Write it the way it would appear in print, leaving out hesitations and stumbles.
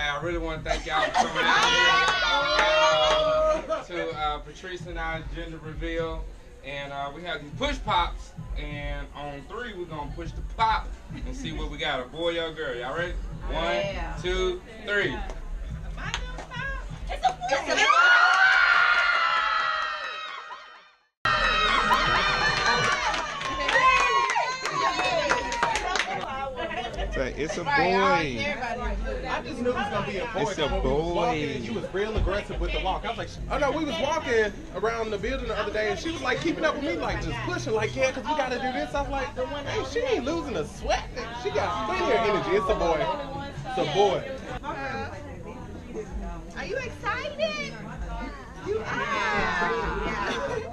Hey, I really want to thank y'all for coming out here to Patrice and I gender reveal. And we have these push pops. And on 3, we're going to push the pop and see what we got. A boy or a girl. Y'all ready? 1, 2, 3. It's a boy. It's a boy. I just knew it was gonna be a boy. It's a when boy. We was walking, she was real aggressive with the walk. I was like, oh no, we was walking around the building the other day, and she was like keeping up with me, like just pushing, like yeah, cause we gotta do this. I was like, hey, she ain't losing a sweat. She got plenty of energy. It's a boy. It's a boy. Are you excited? You are.